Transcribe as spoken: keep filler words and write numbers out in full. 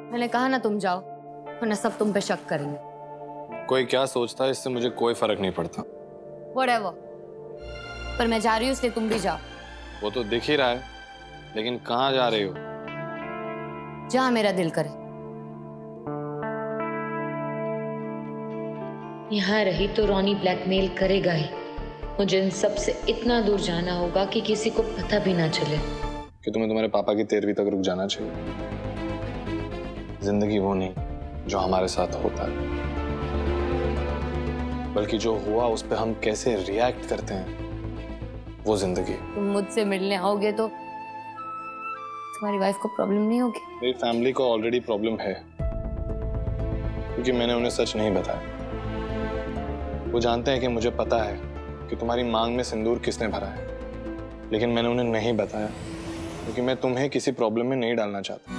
मैंने कहा ना तुम जाओ, वरना सब तुम पे शक करेंगे। कोई क्या सोचता है इससे मुझे कोई फर्क नहीं पड़ता। Whatever। पर मैं जा रही हूँ इसलिए तुम भी जाओ। वो तो दिख ही रहा है, लेकिन कहाँ जा रही हो? जहाँ मेरा दिल करे। यहाँ रही तो रॉनी ब्लैकमेल करेगा ही। मुझे इन सब से इतना दूर जाना होगा कि किसी को पता भी ना चले कि तुम्हें तुम्हारे पापा की तेरहवीं तक रुक जाना चाहिए। जिंदगी वो नहीं जो हमारे साथ होता है, बल्कि जो हुआ उस पर हम कैसे रिएक्ट करते हैं, वो जिंदगी। तुम मुझसे मिलने आओगे तो तुम्हारी वाइफ को प्रॉब्लम नहीं होगी? मेरी फैमिली को ऑलरेडी प्रॉब्लम है, क्योंकि मैंने उन्हें सच नहीं बताया। वो जानते हैं कि मुझे पता है कि तुम्हारी मांग में सिंदूर किसने भरा है, लेकिन मैंने उन्हें नहीं बताया क्योंकि मैं तुम्हें किसी प्रॉब्लम में नहीं डालना चाहता।